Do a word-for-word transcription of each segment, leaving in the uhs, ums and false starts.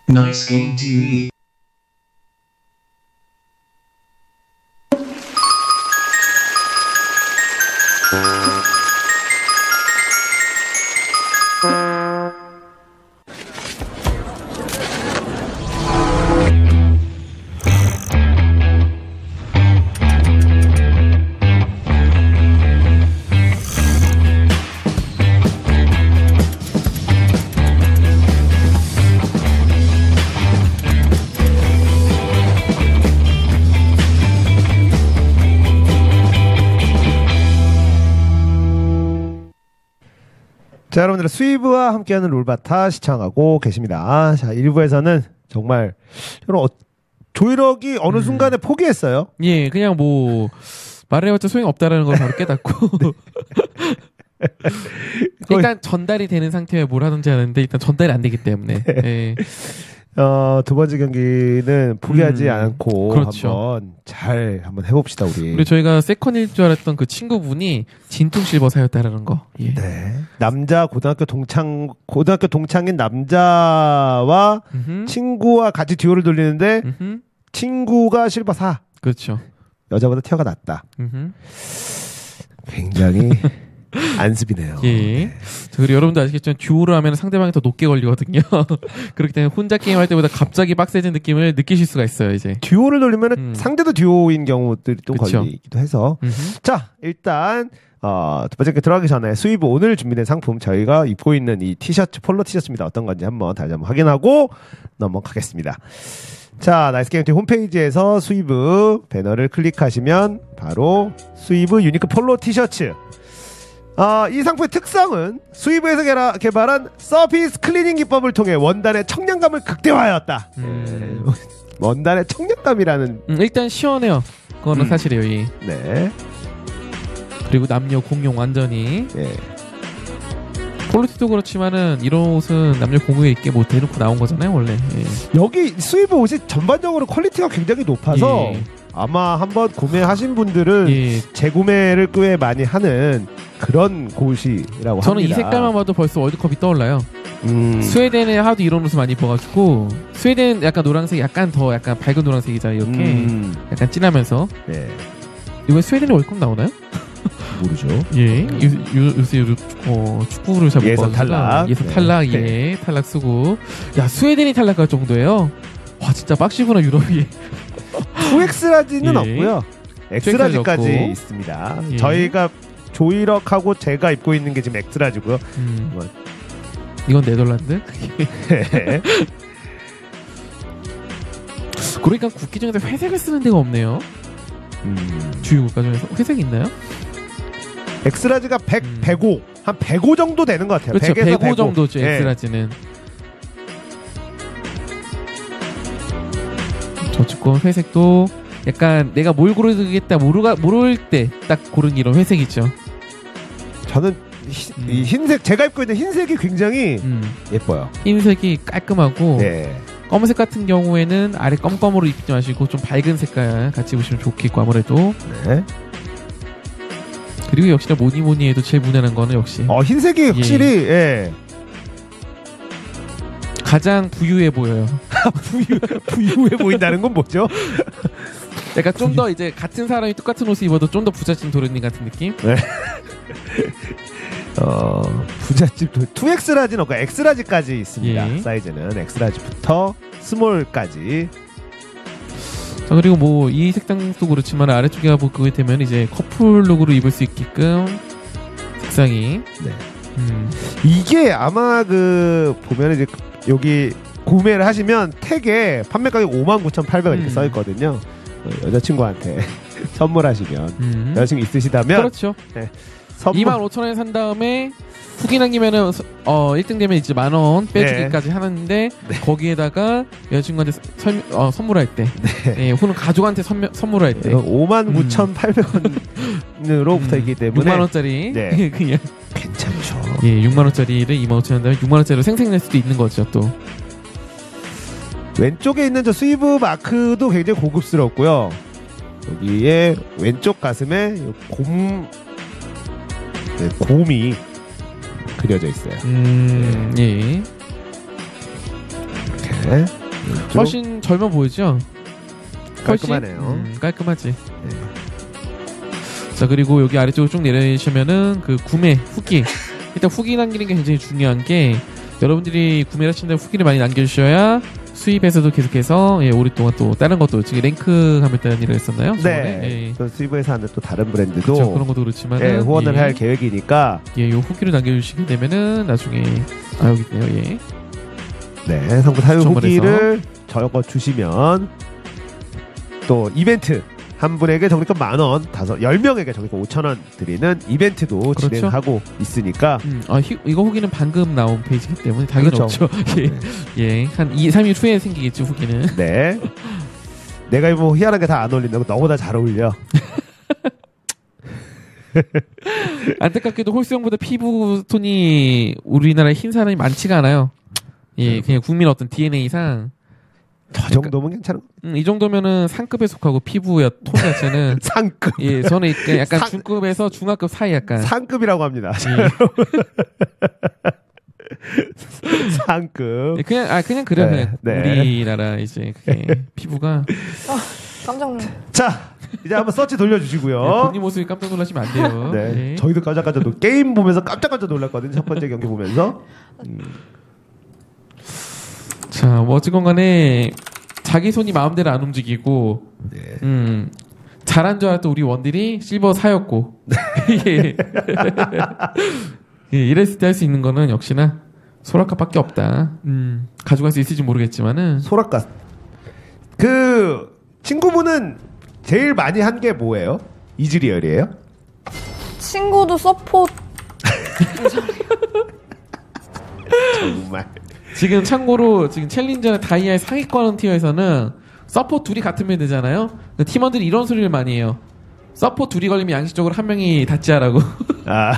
Nice Game 티비. 자, 여러분들 스위브와 함께하는 롤바타 시청하고 계십니다. 자, 일 부에서는 정말 여러분 어, 조이럭이 어느 음. 순간에 포기했어요. 예, 그냥 뭐 말해봤자 소용 없다라는 걸 바로 깨닫고 일단 전달이 되는 상태에 뭘 하는지 하는데 일단 전달이 안 되기 때문에 예. 어, 두 번째 경기는 포기하지 음, 않고 그렇죠. 한번 잘 한번 해봅시다 우리. 우리 저희가 세컨일 줄 알았던 그 친구분이 진퉁 실버사였다라는 거. 예. 네. 남자 고등학교 동창 고등학교 동창인 남자와 음흠. 친구와 같이 듀오를 돌리는데 음흠. 친구가 실버 사. 그렇죠. 여자보다 티어가 낮다. 음흠. 굉장히 안습이네요. 예. 자, 그리고 여러분도 아시겠지만 듀오를 하면 상대방이 더 높게 걸리거든요. 그렇기 때문에 혼자 게임할 때보다 갑자기 빡세진 느낌을 느끼실 수가 있어요. 이제. 듀오를 돌리면 은 음. 상대도 듀오인 경우들이 또 그쵸. 걸리기도 해서. 음흠. 자, 일단 어, 두 번째 게 들어가기 전에 스위브 오늘 준비된 상품 저희가 입고 있는 이 티셔츠 폴로 티셔츠입니다. 어떤 건지 한번 다시 한번 확인하고 넘어가겠습니다. 자, 나이스게임팀 홈페이지에서 스위브 배너를 클릭하시면 바로 스위브 유니크 폴로 티셔츠. 아, 이 상품의 특성은 스위브에서 개라, 개발한 서피스 클리닝 기법을 통해 원단의 청량감을 극대화하였다. 음. 예, 원단의 청량감이라는. 음, 일단 시원해요. 그거는 음. 사실이에요. 예. 네. 그리고 남녀 공용 완전히. 예. 퀄리티도 그렇지만은 이런 옷은 남녀 공유에 있게 뭐 대놓고 나온 거잖아요 원래. 예. 여기 스위브 옷이 전반적으로 퀄리티가 굉장히 높아서 예. 아마 한번 구매하신 분들은 예. 재구매를 꽤 많이 하는 그런 곳이라고 저는 합니다. 이 색깔만 봐도 벌써 월드컵이 떠올라요. 음. 스웨덴에 하도 이런 옷을 많이 입어가지고 스웨덴 약간 노란색 약간 더 약간 밝은 노란색이잖아요. 이렇게 음. 약간 진하면서. 네. 이번에 스웨덴에 월드컵 나오나요? 모르죠. 예. 요, 요, 요새 요, 어, 축구를 잘 못 예선 봐가지고. 탈락. 예선 네. 탈락. 네. 예. 탈락 쓰고. 야 스웨덴이 탈락할 정도예요. 와 진짜 빡시구나 유럽이. 투 엑스라지는 예. 없고요. 엑스라지 엑스라지까지 없고. 있습니다. 예. 저희가 조이럭하고 제가 입고 있는 게 지금 엑스라지고요. 음. 뭐. 이건 네덜란드? 그러니까 국기 중에서 회색을 쓰는 데가 없네요. 음. 주요 국가 중에서 회색 있나요? 엑스라지가 백, 음. 백오 한 백오 정도 되는 것 같아요. 그렇죠. 백에서 백오 정도죠. 예. 엑스라지는. 저축권 회색도 약간 내가 뭘 고르겠다 모르가 모를 때 딱 고른 이런 회색이죠. 저는 히, 음. 이 흰색 제가 입고 있는 흰색이 굉장히 음. 예뻐요. 흰색이 깔끔하고 네. 검은색 같은 경우에는 아래 검검으로 입지 마시고 좀 밝은 색깔 같이 입으시면 좋겠고 아무래도. 네. 그리고 역시나 뭐니 뭐니 해도 제일 무난한 거는 역시 어 흰색이 확실히 예. 가장 부유해 보여요. 부유 부유해 보인다는 건 뭐죠? 약간 좀 더 이제 같은 사람이 똑같은 옷을 입어도 좀 더 부잣집 도련님 같은 느낌? 네. 어 부잣집 투 엑스라지는 없고 엑스라지까지 있습니다. 예. 사이즈는 엑스라지부터 스몰까지. 자 그리고 뭐 이 색상도 그렇지만 아래쪽에 보게 되면 이제 커플룩으로 입을 수 있게끔 색상이 네. 음. 이게 아마 그 보면 이제 여기 구매를 하시면 택에 판매 가격 오만 구천팔백 원 이렇게 음. 써 있거든요. 어, 여자친구한테 선물하시면 음. 여자친구 있으시다면 그렇죠. 선물 이만 오천 원에 산 다음에 후기 남기면은 어 일 등 되면 이제 만 원 빼주기까지 하는데 네. 거기에다가 여자친구한테 설, 어, 선물할 때 네. 예, 혹은 가족한테 선물, 선물할 때 오만 구천팔백 원으로 음. 붙어있기 때문에 육만 원짜리 네. 그냥 괜찮죠. 예, 육만 원짜리를 이만 오천 원 다음에 육만 원짜리로 생생낼 수도 있는 거죠 또. 왼쪽에 있는 저 스위브 마크도 굉장히 고급스럽고요. 여기에 왼쪽 가슴에 곰 네, 곰이 그려져 있어요. 음, 예. 이렇게 훨씬 젊어 보이죠? 훨씬? 깔끔하네요. 음, 깔끔하지. 네. 자, 그리고 여기 아래쪽으로 쭉 내리시면은 그 구매 후기. 일단 후기 남기는 게 굉장히 중요한 게 여러분들이 구매를 하신다면 후기를 많이 남겨주셔야 수입에서도 계속해서 예, 오랫동안 또 다른 것도 지금 랭크 하겠다는 일을 했었나요? 네. 예. 수입에서 하는 또 다른 브랜드도 그렇죠, 그런 것도 그렇지만 예, 후원을 예. 할 계획이니까 예, 요 후기를 남겨주시게 되면은 나중에 아 여기 있네요. 예. 네, 상품 사용 후기를 적어 주시면 또 이벤트 한 분에게 적립금 만 원, 다섯 열 명에게 적립금 오천 원 드리는 이벤트도 그렇죠? 진행하고 있으니까. 음, 아 히, 이거 후기는 방금 나온 페이지이기 때문에 당연히 그렇죠. 없죠. 예, 네. 예, 한 이, 삼 일 후에 생기겠죠 후기는. 네. 내가 뭐 희한하게 다 안 어울린다고 너보다 잘 어울려. 안타깝게도 홀수형보다 피부 톤이 우리나라에 흰 사람이 많지가 않아요. 예, 그냥 국민 어떤 디엔에이상. 저 정도면 괜찮은. 음, 이 정도면은 상급에 속하고 피부야 톤 자체는 상급. 예, 저는 약간 상... 중급에서 중하급 사이 약간. 상급이라고 합니다. 예. 상급. 예, 그냥 아 그냥 그래 네, 그냥 네. 우리나라 이제 그게 피부가. 아, 깜짝 놀래. 자, 이제 한번 서치 돌려주시고요. 네, 본인 모습이 깜짝 놀라시면 안 돼요. 네, 네. 저희도 깜짝깜짝 놀 게임 보면서 깜짝깜짝 놀랐거든요. 첫 번째 경기 보면서. 음. 자, 뭐 어쨌건 간에 자기 손이 마음대로 안 움직이고 네. 음, 잘한 줄 알았던 우리 원딜이 실버 사였고 예. 예, 이랬을 때 할 수 있는 거는 역시나 소라카밖에 없다. 음, 가져갈 수 있을지 모르겠지만은 소라카. 그 친구분은 제일 많이 한 게 뭐예요? 이즈리얼이에요? 친구도 서포트. 정말. 지금 참고로 지금 챌린저 다이아의 상위권 티어에서는 서포트 둘이 같으면 되잖아요. 팀원들이 이런 소리를 많이 해요. 서포트 둘이 걸리면 양식적으로 한 명이 닫지 하라고. 아.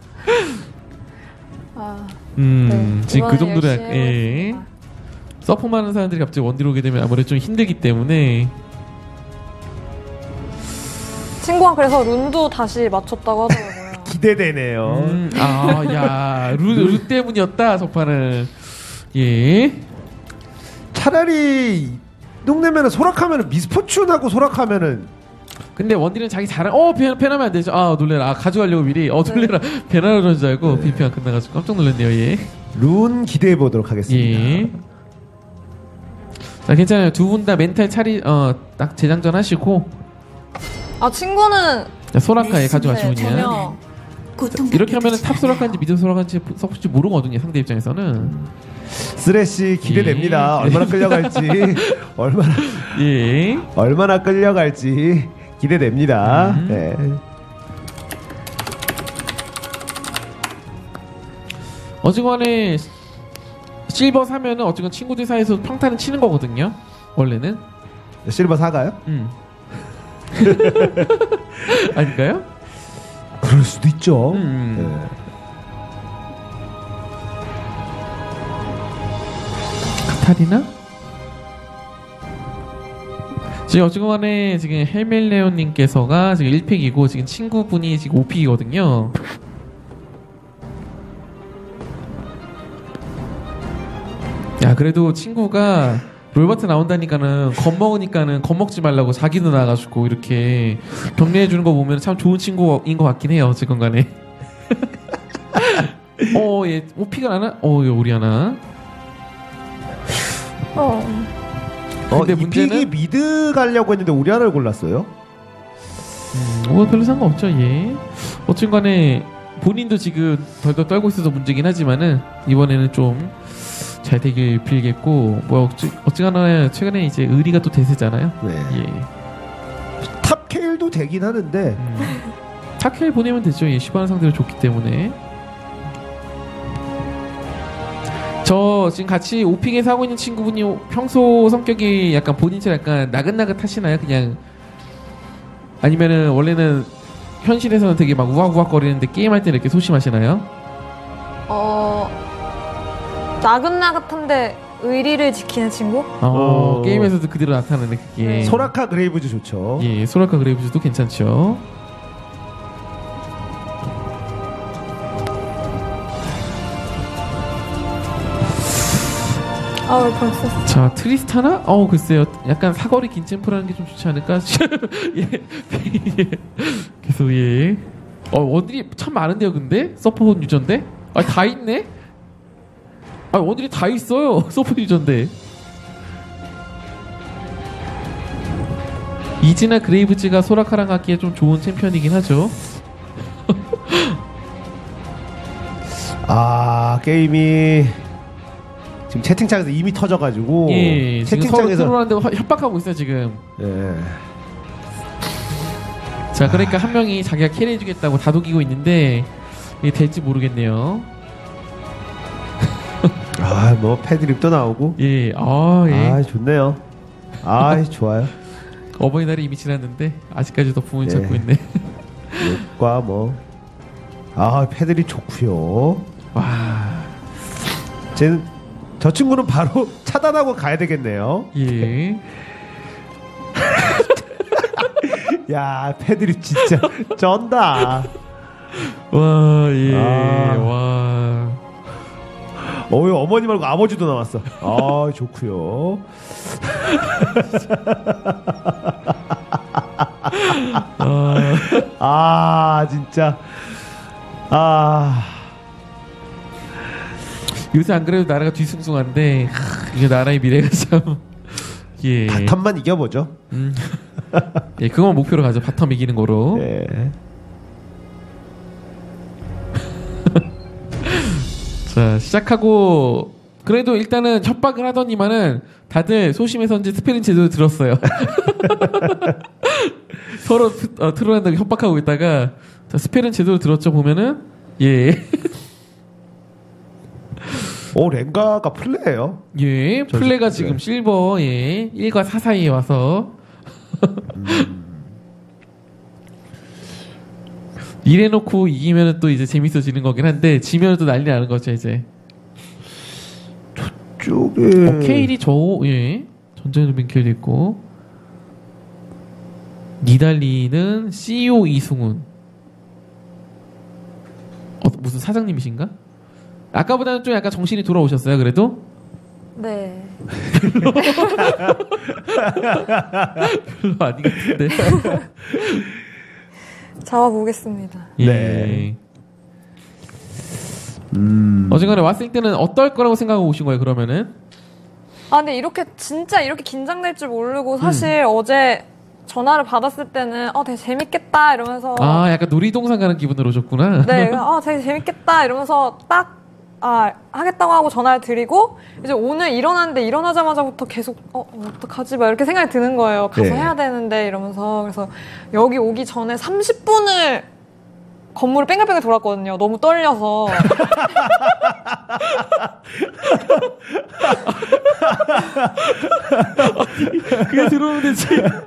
아. 음, 네, 지금 그 정도로 예. 서포만 하는 사람들이 갑자기 원딜 오게 되면 아무래도 좀 힘들기 때문에. 친구가 그래서 룬도 다시 맞췄다고 하더라고요. 기대되네요. 음, 아, 야, 루, 루 때문이었다, 저판은. 예. 차라리 동네면은 소락하면은 미스포춘하고 소락하면은. 근데 원딜은 자기 잘한 어 배, 배나면 안 되죠. 아 놀래라. 아 가져가려고 미리 어 놀래라. 배나라 그런 줄 알고 네. 비피가 끝나가지고 깜짝 놀랐네요. 예. 룬 기대해 보도록 하겠습니다. 예. 자 괜찮아요. 두 분 다 멘탈 차리 어 딱 재장전 하시고. 아 친구는 자, 소라카에 가져가시군요. 전혀. 이렇게 하면은 탑 소라카인지 미드 소라카인지 서포트인지 모르거든요. 상대 입장에서는. 쓰레쉬 기대됩니다. 예. 얼마나 끌려갈지 얼마나 예. 얼마나 끌려갈지 기대됩니다. 음. 네. 어쨌건에 실버 사면은 어쨌건 친구들 사이에서 평타는 치는 거거든요. 원래는 실버 사가요? 음. 아닌가요? 그럴 수도 있죠. 음. 네. 카타리나? 지금 어쨌건간에 지금 헬멜레온님께서가 지금 일 픽이고 지금 친구분이 지금 오 픽이거든요. 야 그래도 친구가 롤버트 나온다니까는 겁먹으니까는 겁먹지 말라고 자기도 나가지고 이렇게 격려해주는 거 보면 참 좋은 친구인 것 같긴 해요. 어쨌건간에. 어, 얘 오 픽을 하나? 어, 얘 오리아나. 어. 근데 어, 이 문제는 픽이 미드 가려고 했는데 우리아나를 골랐어요? 음, 뭐 별로 상관없죠. 예. 어쨌건간에 본인도 지금 덜덜 떨고 있어서 문제긴 하지만은 이번에는 좀 잘 되길 빌겠고 뭐 어찌, 어찌가나 최근에 이제 의리가 또 대세잖아요. 네. 예. 탑 케일도 되긴 하는데 음. 탑케일 보내면 되죠. 예, 시바나 상대로 좋기 때문에. 저 지금 같이 오픽에서 하고 있는 친구분이 평소 성격이 약간 본인처럼 약간 나긋나긋하시나요? 그냥 아니면은 원래는 현실에서는 되게 막 우악우악거리는데 게임할 때는 이렇게 소심하시나요? 어. 나긋나긋한데 의리를 지키는 친구? 어, 어. 게임에서도 그대로 나타나는 그게. 네. 소라카 그레이브즈 좋죠. 예, 소라카 그레이브즈도 괜찮죠. 아, 왜 벌써? 자, 트리스타나? 어, 글쎄요. 약간 사거리 긴 챔프라는 게 좀 좋지 않을까? 예. 예. 계속, 예. 어, 원딜이 참 많은데요, 근데? 서포트 유저인데? 아, 다 있네? 아, 원딜이 다 있어요. 서포트 유저인데. 이지나 그레이브즈가 소라카랑 하기에 좀 좋은 챔피언이긴 하죠. 아, 게임이 지금 채팅창에서 이미 터져가지고 예, 지금 서로 채팅창에서 트롤하는데 협박하고 있어요, 지금. 예. 자, 그러니까 한 명이 자기가 캐리해주겠다고 다독이고 있는데 이게 될지 모르겠네요. 아, 뭐 패드립도 나오고. 예, 아, 예. 아, 좋네요. 아, 좋아요. 어버이날이 이미 지났는데 아직까지도 부모님 네. 찾고 있네. 욕과 뭐. 아, 패드립 좋고요. 와, 쟤는 저 친구는 바로 차단하고 가야 되겠네요. 예. 야, 패드립 진짜 쩐다. 와, 예, 아. 와. 어이, 어머니 말고 아버지도 나왔어. 아, 좋고요. 아, 아, 진짜. 아, 요새 안 그래도 나라가 뒤숭숭한데 하, 이게 나라의 미래가 참. 예. 바텀만 이겨보죠. 음. 예, 그건 목표로 가죠. 바텀 이기는 거로. 예. 자, 시작하고 그래도 일단은 협박을 하더니만은 다들 소심해서인지 스페린 제대로 들었어요. 서로 어, 트롤한다고 협박하고 있다가 자, 스페린 제대로 들었죠. 보면은 예. 오, 랭가가 플레이예요. 예, 저 플레가 네. 지금 실버 예, 일과 사 사이에 와서 음. 이래놓고 이기면은 또 이제 재밌어지는 거긴 한데 지면은 또 난리 나는 거죠 이제. 쪽에 어, 케일이 저 예, 전쟁의 빈켈도 있고 니달리는 씨이오 이승훈. 어, 무슨 사장님이신가? 아까보다는 좀 약간 정신이 돌아오셨어요. 그래도 네. 별로 아닌 것 같은데. 잡아보겠습니다. 예. 네. 음. 어쨌거나 왔을 때는 어떨 거라고 생각하고 오신 거예요, 그러면은? 아, 근데 이렇게, 진짜 이렇게 긴장될 줄 모르고, 사실 어제 전화를 받았을 때는, 어, 되게 재밌겠다, 이러면서. 아, 약간 놀이동산 가는 기분으로 오셨구나. 네, 아, 되게 재밌겠다, 이러면서 딱, 아, 하겠다고 하고 전화를 드리고, 이제 오늘 일어났는데 일어나자마자부터 계속, 어, 어떡하지? 막 이렇게 생각이 드는 거예요. 가서 네. 해야 되는데, 이러면서. 그래서 여기 오기 전에 삼십 분을 건물을 뺑글뺑글 돌았거든요. 너무 떨려서. 그게 들어오면 되지.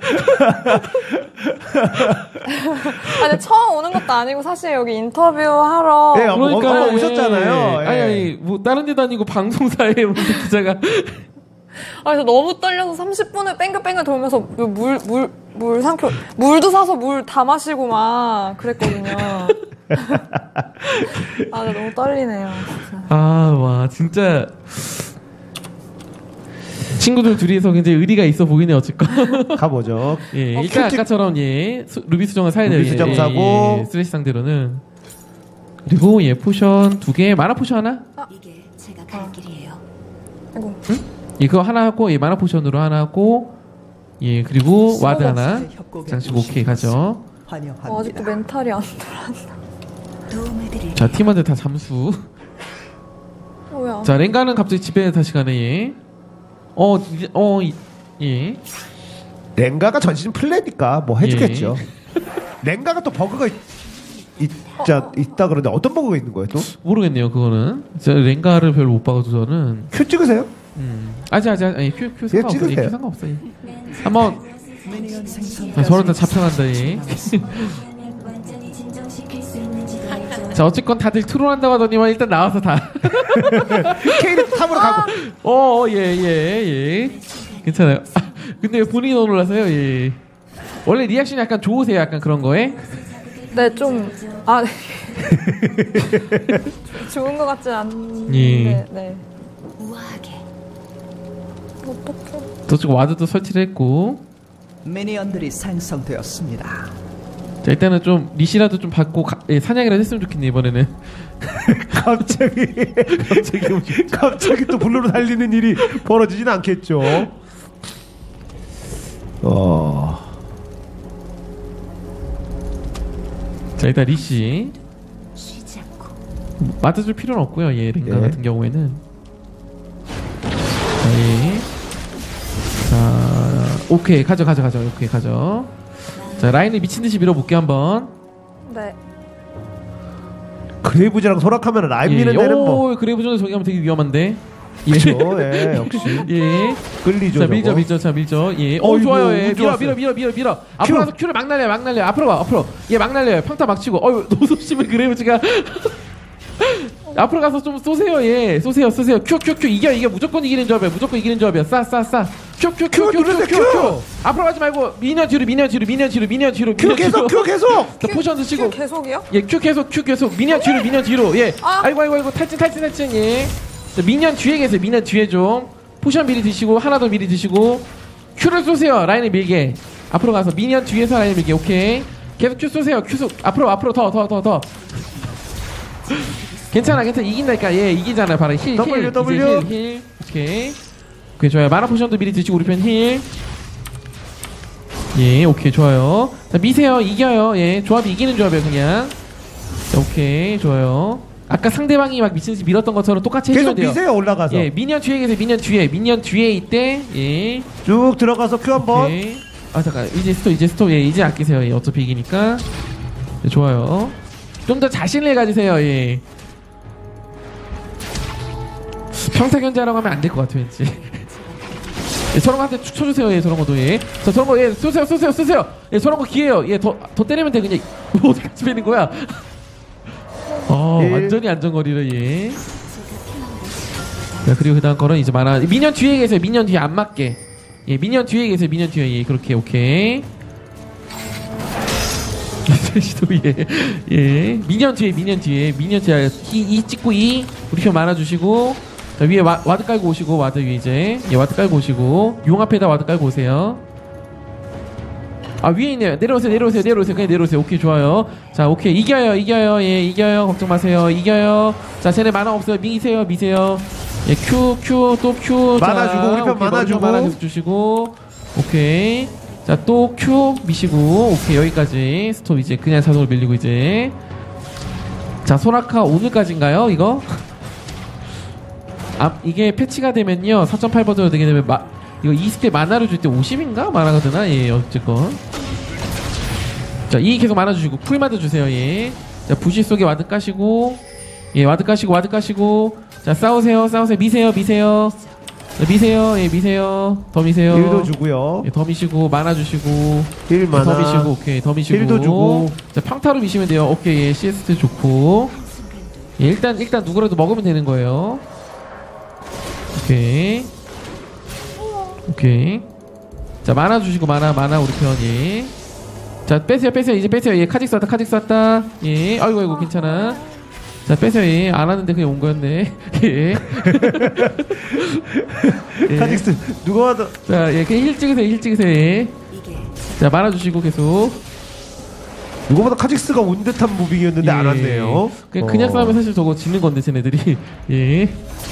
아, 근데 처음 오는 것도 아니고, 사실 여기 인터뷰 하러. 네, 어, 그러니까 어, 어, 오셨잖아요. 예. 예. 아니, 아니, 뭐 다른 데도 아니고 방송사에 무슨 기자가. 아, 그래서 너무 떨려서 삼십 분을 뺑글뺑글 돌면서 물, 물, 물 삼켜, 물도 사서 물 다 마시고 막 그랬거든요. 아, 나 너무 떨리네요. 진짜. 아, 와, 진짜. 친구들 둘이서 굉장히 의리가 있어 보이네, 어쨌건. 가보죠. 예, 어, 일단 큐티- 아까처럼, 예, 수, 루비 수정을 사야 돼요. 루비 수정 예, 사고. 예, 예, 쓰레쉬 상대로는. 그리고, 예, 포션 두 개, 마나 포션 하나? 이게 제가 갈 길이에요. 아이고. 예, 그거 하나 하고, 예, 마나 포션으로 하나 하고, 예, 그리고 와드 하나. 장식 오케이, 가죠. 어, 아직도 멘탈이 안 돌아왔나. 도움을 드릴 자, 팀원들 다 잠수. 뭐야. 자, 랭가는 갑자기 집에 다시 가네, 예. 어, 이제- 어, 이- 예. 랭가가 전신 플레이니까 뭐 해주겠죠. 예. 랭가가 또 버그가 있, 있자, 있다 그러는데 어떤 버그가 있는 거예요 또? 모르겠네요, 그거는. 제가 랭가를 별로 못 봐가지고 저는. 큐 찍으세요? 음. 아직, 아직, 아니, 큐, 큐 상관없어. 예, 찍으세요. 큐 상관없어. 예. 한번, 자, 서로 다 잡혀간다, 예. 완전히 진정시킬 수 있는지 알죠. 자, 어쨌건 다들 트롤한다고 하더니만 일단 나와서 다. 케이를 탑으로 가고. 어, 어, 예, 예, 예. 괜찮아요. 아, 근데 본인이 너무 놀라서요, 예. 원래 리액션이 약간 좋으세요, 약간 그런 거에? 네, 좀, 아, 네. 좋은 것 같지 않은데, 예. 네. 우아하게 어떡해. 저쪽 와드도 설치를 했고. 미니언들이 생성되었습니다. 자, 일단은 좀 리시라도 좀 받고 가, 예, 사냥이라도 했으면 좋겠네 이번에는. 갑자기 갑자기 갑자기 또 블루로 달리는 일이 벌어지진 않겠죠. 어. 자, 일단 리시 쉬지 않고 맞아줄 필요는 없고요. 예, 랭가 예. 같은 경우에는. 자, 예. 자, 오케이 가져 가져 가져. 오케이 가져. 자, 라인을 미친 듯이 밀어볼게 한번. 네. 그레이브즈랑 소락하면 라인 미는 데는 뭐. 오, 그레이브 존에 저기 하면 되게 위험한데. 그렇죠. 예, 역시 예. 끌리죠. 자, 밀죠, 저거. 밀죠, 자, 밀죠. 예. 어, 어이구, 좋아요. 예. 밀어, 좋았어요. 밀어, 밀어, 밀어, 밀어. 앞으로 가서 큐를 막 날려요, 막 날려요. 앞으로 가, 앞으로. 예, 막 날려요. 평타 막 치고. 어유, 노소심을 그레이브즈가. 앞으로 가서 좀 쏘세요, 예. 쏘세요, 쏘세요. 큐, 큐, 큐. 이겨, 이겨. 무조건 이기는 조합이야. 무조건 이기는 조합이야. 싸, 싸, 싸. 큐, 큐, 큐, 큐, 큐, 누르세요, 큐, 큐. 큐. 앞으로 가지 말고 미니언 뒤로, 미니언 뒤로, 미니언 뒤로, 미니언 뒤로. 큐 미니언 계속, 뒤로. 큐 계속. 자, 포션 드시고. 큐 계속이요? 예, 큐 계속, 큐 계속. 미니언 뒤로, 미니언 뒤로. 예. 아. 아이고, 아이고, 아이고. 탈진, 탈진, 탈진. 예. 자, 미니언 뒤에 계세요. 미니언 뒤에 좀. 포션 미리 드시고, 하나 더 미리 드시고. 큐를 쏘세요. 라인을 밀게. 앞으로 가서 미니언 뒤에서 라인을 밀게. 오케이. 계속 큐 쏘세요. 큐 쏘. 앞으로, 앞으로 더, 더, 더, 더. 괜찮아, 괜찮아. 이긴다니까. 예, 이기잖아. 바로 힐, W, 힐. W. 이제 힐, 힐. 오케이. 오케이, 좋아요. 마나 포션도 미리 드시고, 우리 편 힐. 예, 오케이, 좋아요. 자, 미세요. 이겨요. 예, 조합이 이기는 조합이에요, 그냥. 자, 오케이, 좋아요. 아까 상대방이 막 미친듯이 밀었던 것처럼 똑같이 계속 해주면 돼요. 미세요 올라가서. 예, 미니언 뒤에 계세요. 미니언 뒤에. 미니언 뒤에 있대. 예. 쭉 들어가서 큐 한번. 오케이. 아, 잠깐. 이제 스톱, 이제 스톱. 예, 이제 아끼세요. 예, 어차피 이기니까. 네, 좋아요. 좀 더 자신을 가지세요. 예. 평타 견제하라고 하면 안 될 것 같아, 왠지. 예, 저런 거한테 축 쳐주세요. 예, 저런 것도. 예. 자, 저런 거, 예, 쏘세요, 쏘세요, 쏘세요. 예, 저런 거 기회예요. 예, 더, 더 때리면 돼, 그냥. 뭐, 어디까지 빼는 거야? 어, 예. 완전히 안전거리를, 예. 자, 그리고 그 다음 거는 이제 만화. 미니언 뒤에 계세요. 미니언 뒤에 안 맞게. 예, 미니언 뒤에 계세요. 미니언 뒤에. 예, 그렇게, 오케이. 시도 예. 예. 미니언 뒤에, 미니언 뒤에. 미니언 뒤에. 이, 이 찍고 이. 우리 편 말아주시고. 자, 위에 와, 와드 깔고 오시고. 와드 위에 이제. 예, 와드 깔고 오시고. 용 앞에다 와드 깔고 오세요. 아, 위에 있네요. 내려오세요, 내려오세요, 내려오세요. 그냥 내려오세요. 오케이, 좋아요. 자, 오케이. 이겨요, 이겨요. 예, 이겨요. 걱정 마세요. 이겨요. 자, 쟤네 만화 없어요. 미세요, 미세요. 예, Q, Q, 또 Q. 만화 자, 주고, 우리 편 오케이, 만화 머리 좀 주고. 만화 계속 주시고. 오케이. 자, 또 Q 미시고. 오케이, 여기까지. 스톱 이제 그냥 자동으로 밀리고 이제. 자, 소라카 오늘까지인가요, 이거? 아, 이게 패치가 되면요. 사 점 팔 버전으로 되게 되면 마, 이거 이십 대 만화를 줄 때 오십인가? 만화가 되나? 예, 어쨌건. 자, 이 계속 만화주시고, 풀마드 주세요, 예. 자, 부시 속에 와드 까시고, 예, 와드 까시고, 와드 까시고. 자, 싸우세요, 싸우세요. 미세요, 미세요. 자, 미세요, 예, 미세요. 더 미세요. 힐도 주고요. 예, 더 미시고, 만화 주시고. 힐 예, 만화. 더 미시고, 오케이, 더 미시고. 힐도 주고. 자, 평타로 미시면 돼요. 오케이, 예, 씨에스티 좋고. 예, 일단, 일단 누구라도 먹으면 되는 거예요. 오케이. 오케이. 자, 만화 주시고, 만화, 만화, 우리 편, 예. 자, 빼세요, 빼세요. 이제 빼세요. 예, 카직스 왔다, 카직스 왔다. 예, 아이고, 아이고, 괜찮아. 자, 빼세요. 예, 안 하는데 그냥 온 거였네. 예. 예. 카직스 누가 와도 자, 예, 그냥 힐 찍으세요, 힐 찍으세요. 예. 이게 자, 말아 주시고 계속. 누구보다 카직스가 온 듯한 무빙이었는데 안 왔네요. 그냥, 그냥 어. 싸우면 사실 저거 지는 건데, 쟤네들이. 예.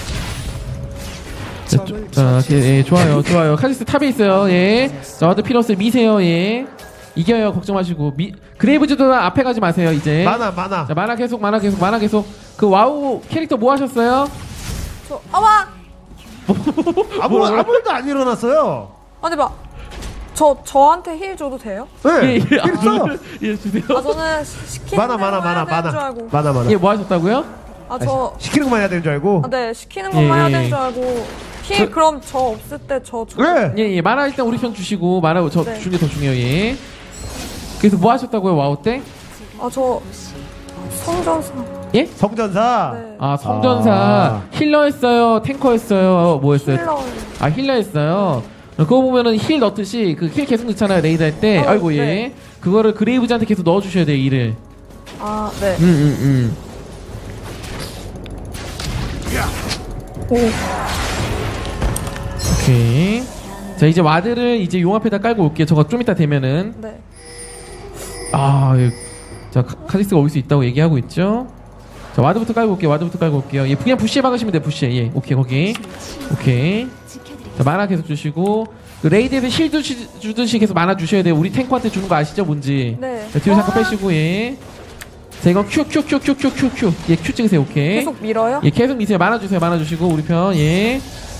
자, 조, 자, 예, 예, 좋아요, 좋아요. 카직스 탑에 있어요. 예. 자, 와드 필요스 미세요. 예. 이겨요. 걱정 마시고. 미, 그레이브즈도 앞에 가지 마세요, 이제. 만화 만화. 자, 만화 계속, 만화 계속, 만화 계속. 그 와우 캐릭터 뭐 하셨어요? 저, 아와! 아무 아무 일도 안 일어났어요. 아니, 막, 저, 저한테 힐 줘도 돼요? 네. 예, 힐 써요. 예, 주세요. 아, 저는 시- 시키는 만화 만화 대로만 해야 만화 되는 줄 만화 알고. 만화 만화. 예, 뭐 하셨다고요? 아, 저, 시키는 것만 해야 되는 줄 알고. 아, 네, 시키는 것만 예, 해야 예. 되는 줄 알고. 힐, 저- 그럼 저 없을 때 저 줘. 네. 예, 예, 만화 일단 우리 편 주시고, 만화 저 네. 주는 게 더 중요해요, 예. 그래서 뭐 하셨다고요, 와우 때? 아, 저, 성전사. 예? 성전사. 네. 아, 성전사. 아. 힐러 했어요? 탱커 했어요? 뭐 했어요? 힐러. 아, 힐러 했어요? 그거 보면은 힐 넣듯이 그 힐 계속 넣잖아요, 레이드 할 때. 어, 아이고, 예. 네. 그거를 그레이브즈한테 계속 넣어주셔야 돼요, 일을. 아, 네. 음, 음, 음. 오. 오케이. 자 이제 와드를 이제 용 앞에다 깔고 올게요. 저거 좀 이따 되면은 네. 아, 예. 자 카- 카직스가 올 수 있다고 얘기하고 있죠. 자 와드부터 깔고 올게요. 와드부터 깔고 올게요. 예, 그냥 부시에 박으시면 돼요. 부시에. 예, 오케이 거기. 오케이. 자 만화 계속 주시고 그 레이드에서 실드 주- 주듯이 계속 만화 주셔야 돼요. 우리 탱커한테 주는 거 아시죠? 뭔지. 네. 자, 뒤로 잠깐 아, 빼시고 예. 자 이건 Q Q Q Q Q Q Q. 예, Q 찍으세요. 오케이. 계속 밀어요? 예, 계속 미세요. 만화 주세요. 만화 주시고 우리 편 예.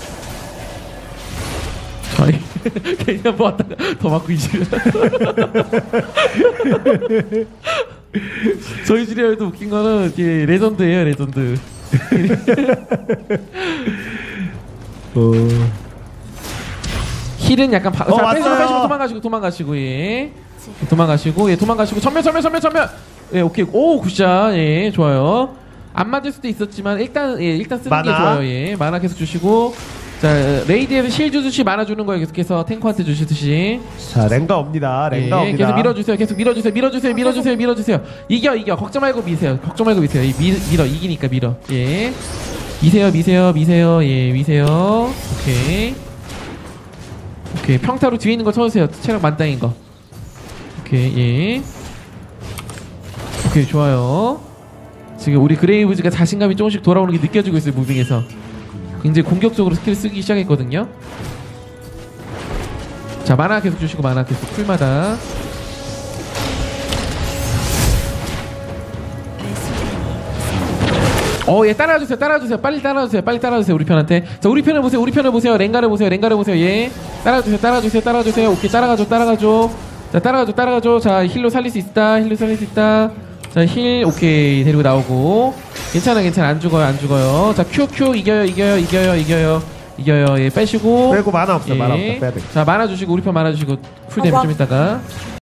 저희 괜히 한번 왔다가 더 맞고 이지를. 저희 주리아에도 웃긴 거는 이게 레전드예요. 레전드. 어... 힐은 약간 바, 어, 자, 빼시고 왔어요. 빼시고 도망가시고 도망가시고 예. 도망가시고 예 도망가시고 전면 전면 전면 전면 예 오케이 오 굿샷 예 좋아요. 안 맞을 수도 있었지만 일단 예 일단 쓰는 게 만화. 좋아요. 예 만화 계속 주시고 자 레이드에서 실 주듯이 만화 주는 거예요. 계속해서 탱커한테 주시듯이 자 랭가 옵니다. 랭가 예, 옵니다. 계속 밀어주세요. 계속 밀어주세요. 밀어주세요. 밀어주세요. 밀어주세요. 이겨 이겨 걱정 말고 미세요. 걱정 말고 미세요. 이 미, 밀어 이기니까 밀어 예 미세요 미세요 미세요 예 미세요 오케이 오케이 평타로 뒤에 있는 거 쳐주세요. 체력 만땅인 거 오케이 예 오케이 좋아요. 지금 우리 그레이브즈가 자신감이 조금씩 돌아오는 게 느껴지고 있어요. 무빙에서 굉장히 공격적으로 스킬 쓰기 시작했거든요. 자 만화 계속 주시고 만화 계속 풀마다 어, 예, 따라와주세요, 따라와주세요, 빨리 따라와주세요, 빨리 따라와주세요, 우리 편한테. 자, 우리 편을 보세요, 우리 편을 보세요, 랭가를 보세요, 랭가를 보세요, 예. 따라와주세요, 따라와주세요, 따라와주세요, 오케이, 따라가줘, 따라가줘. 자, 따라가줘, 따라가줘. 자, 힐로 살릴 수 있다, 힐로 살릴 수 있다. 자, 힐, 오케이, 데리고 나오고. 괜찮아, 괜찮아, 안 죽어요, 안 죽어요. 자, Q, Q, 이겨요, 이겨요, 이겨요, 이겨요. 이겨요, 예, 빼시고. 빼고 만화 없어. 예. 만화 없어. 빼야 돼. 자, 만화 주시고, 우리 편 만화 주시고, 풀 어, 데미 막- 좀 이따가.